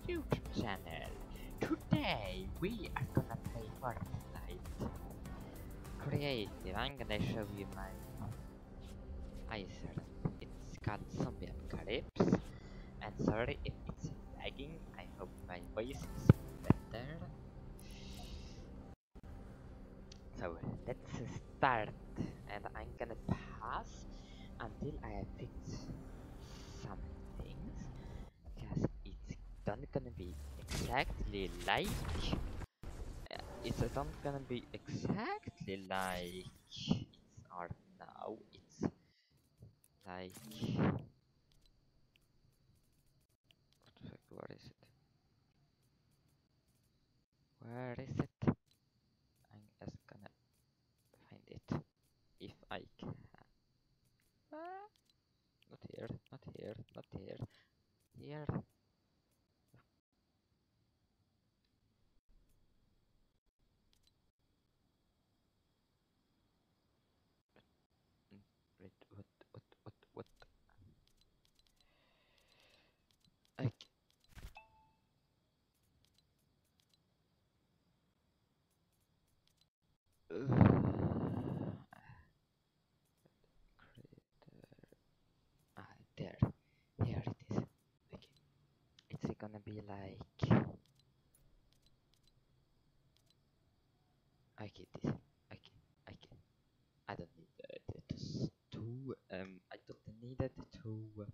YouTube channel. Today we are gonna play Fortnite Creative. I'm gonna show you my iServe. It's called Zombie Apocalypse. And sorry if it's lagging, I hope my voice is better. So let's start, and I'm gonna pass until I fix some things, because it's not gonna be exactly like it's not gonna be exactly like it's art now. It's like what the fuck, where is it? Where is it? I'm just gonna find it if I can. Not here, not here, not here. Here. Wait, what? I there. Here it is. Okay. It's gonna be like. Okay, this. Okay, okay. I don't need I don't need it to.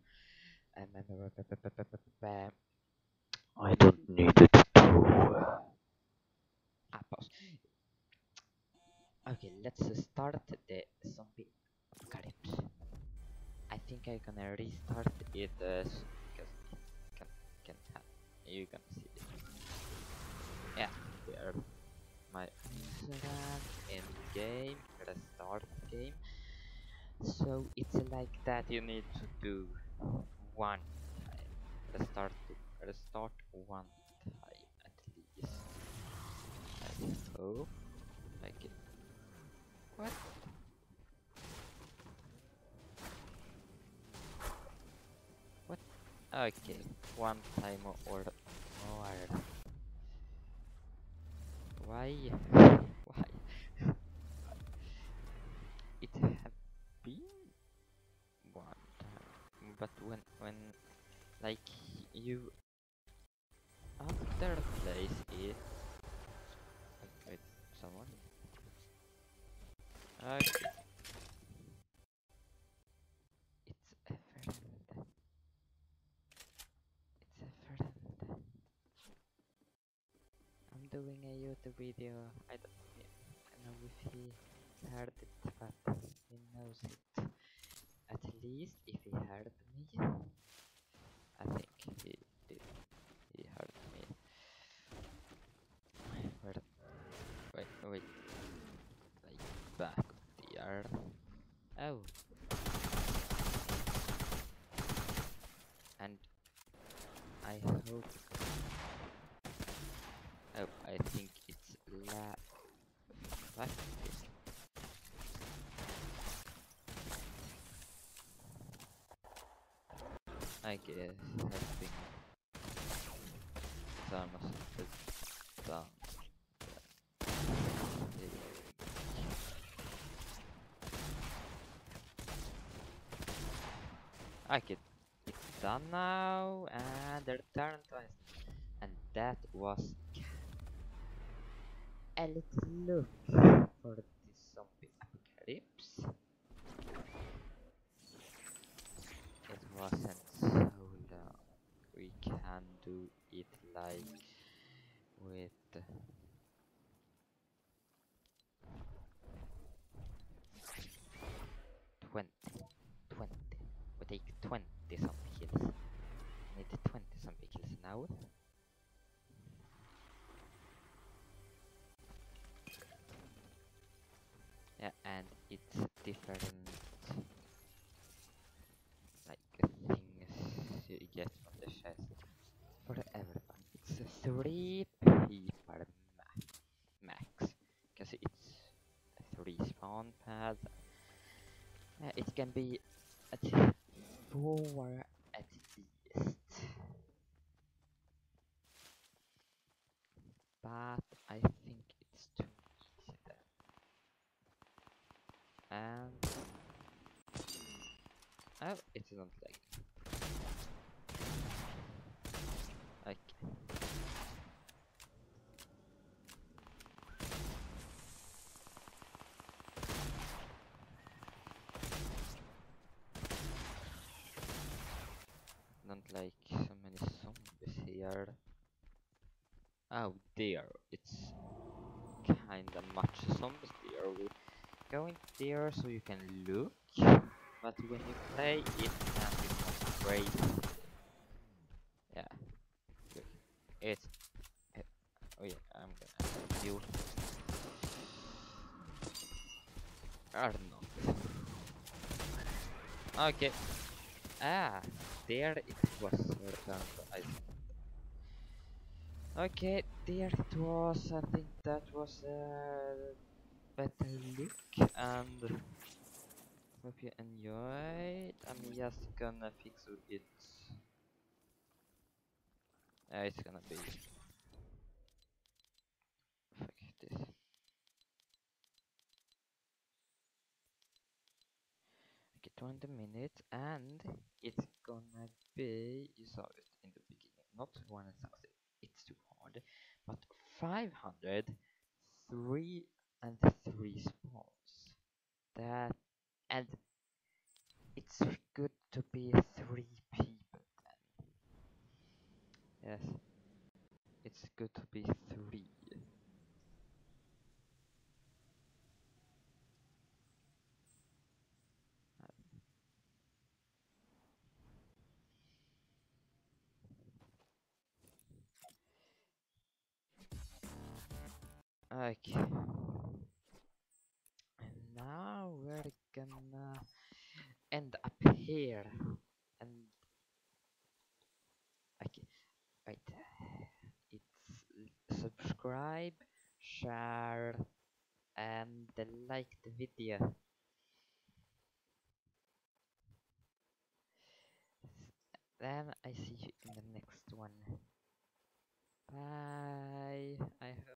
I don't need it to. Pause. Okay, let's start the zombie apocalypse. I think I'm gonna restart it because it can you can see it. Yeah, there. My Instagram in game, restart game. So it's like that. You need to do one time. Restart one time at least. I hope. Okay. What? What? Okay, one time or more. Why? Why? It have been one time, but when like you after place it. Wait, someone? Okay. It's a friend. It's a friend. I'm doing a YouTube video. I don't know if he heard it, but he knows it. At least if he heard me, I think he did. He heard me. Wait, wait. Like back of the yard. Oh. And I hope. Oh, I think it's what? I guess helping Thanos is done. Okay, it's done now, and the return twice. And that was a little look for this zombie apocalypse. It wasn't so long. We can do it like with 20. We take 20 zombie kills. I need 20 zombie kills now. Yeah, and it's different like things you get from the chest for everyone. It's 3 people max, because it's 3 spawn pads. It can be at 4 at least. It's not like okay. Not like so many zombies here. Oh dear, it's kinda much zombies there. We go in there so you can look, but when you play it can become crazy. Yeah, look, it's oh yeah, I'm gonna heal. Or not. Okay. Ah, there it was returned. Okay, there it was. I think that was a better look, and hope you enjoyed. I'm just gonna fix it. It's gonna be fuck this. Okay, 20 minutes, and it's gonna be. You saw it in the beginning. Not 1,000. It's too hard, but 503 and 3 spawns. That and it's good to be 3 people then. Yes, it's good to be 3. Okay. And now we're gonna end up here. And okay, wait. It's subscribe, share, and like the video. Then I see you in the next one. Bye. I hope